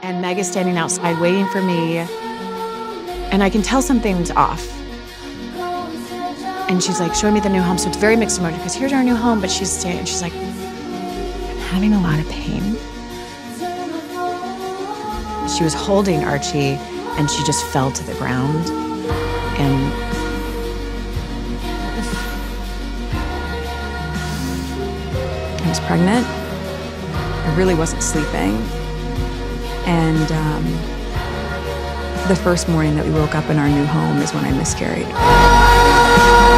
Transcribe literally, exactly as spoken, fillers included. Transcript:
and Meg is standing outside waiting for me, and I can tell something's off. And she's like showing me the new home, so it's very mixed emotion because here's our new home, but she's standing, she's like, I'm having a lot of pain. She was holding Archie, and she just fell to the ground, and I was pregnant. I really wasn't sleeping. And um, the first morning that we woke up in our new home is when I miscarried.